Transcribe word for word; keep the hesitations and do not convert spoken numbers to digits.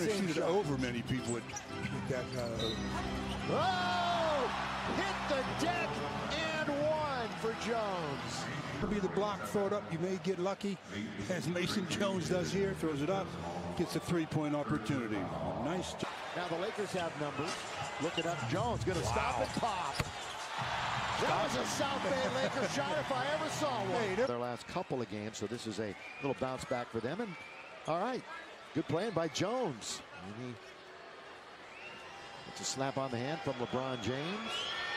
want to shoot it over many people with, with that. Uh... Oh! Hit the deck and one for Jones. It'll be the block, throw it up. You may get lucky, as Mason Jones does here. Throws it up, gets a three-point opportunity. Nice. Now the Lakers have numbers. Looking up, Jones going to wow. stop and pop. That was a South Bay Lakers shot if I ever saw one. Hey, their last couple of games, so this is a little bounce back for them. And all right, good playing by Jones. And he, it's a slap on the hand from LeBron James.